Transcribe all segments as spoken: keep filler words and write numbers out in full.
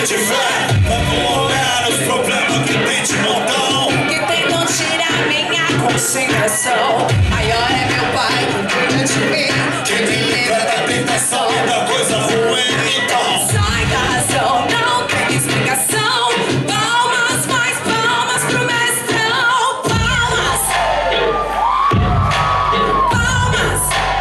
tiver, vamos olhar os problemas que tem de montão, que tentam tirar minha concentração. Maior é meu pai que cuida de mim, que me livra da tentação e da coisa ruim. Então sai da razão, não tem explicação. Palmas, mais palmas pro mestrão. Palmas, palmas,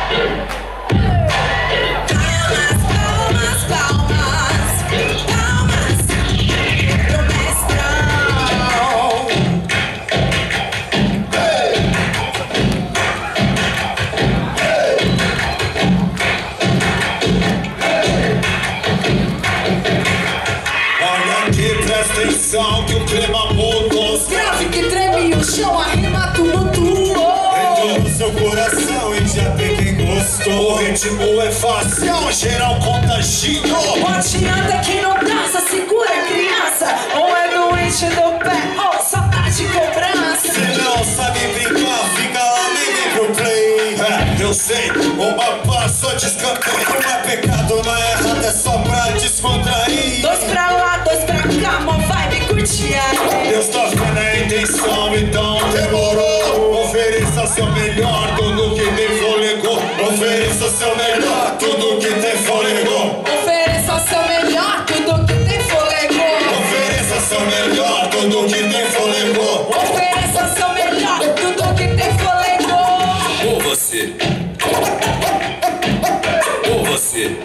palmas, palmas, palmas, palmas pro mestrão. olha aqui, presta atenção que o clima mudou. Grave que treme o chão, a rima tumultuou. Entrou no seu coração e já tem quem gostou. O ritmo é fácil, geral contagia. O adianta que não dança, segura a criança. Ou é doente do pé, ou só tá de cobrança. Se não sabe brincar, fica lá livre pro play. É, eu sei, uma passa de escanteio. Não é pecado, não é errado, é só pra descontrair. Dois pra lá, dois pra cá, mó vibe curtir aí. Deus tá vendo a intenção, então demorou. Ofereça seu melhor, tudo que tem fôlego. Ofereça seu melhor, tudo que tem fôlego. Ofereça seu melhor, tudo que tem fôlego. Ofereça seu melhor, tudo que tem fôlego. Ofereça seu melhor, tudo que tem fôlego. Ou você, ou você,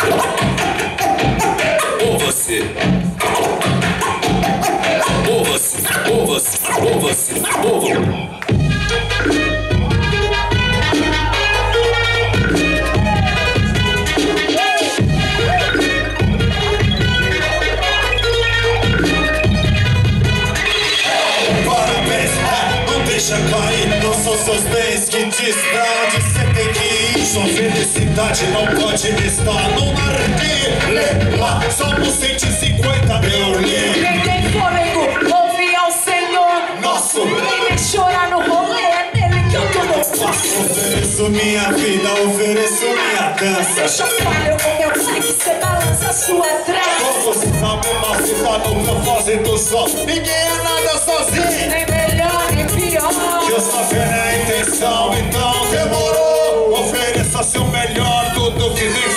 ou você, ou você, ou você, ou você, ou você. Parabéns, é, não deixa cair. Não são seus bens que diz pra onde cê tem que ir. Sua felicidade não pode estar no narguilé. Lá, Salmo cento e cinquenta eu li. Quem tem fôlego, ouve ao Senhor Nosso, quem nem chora no rolê, é nele que eu tudo faço. ofereço minha vida, ofereço minha dança. Deixa eu falho com meu sangue, cê balança sua trança. Todos sabemos se tá no propósito só. Ninguém é nada sozinho. Nem melhor, nem pior. Deus tá vendo a intenção, então demorou. Ofereça seu melhor, tudo que tem